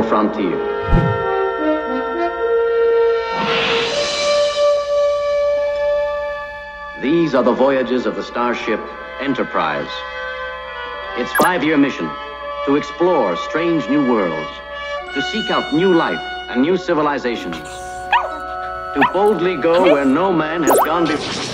frontier. These are the voyages of the starship Enterprise. Its 5-year mission: to explore strange new worlds, to seek out new life and new civilizations, to boldly go where no man has gone before.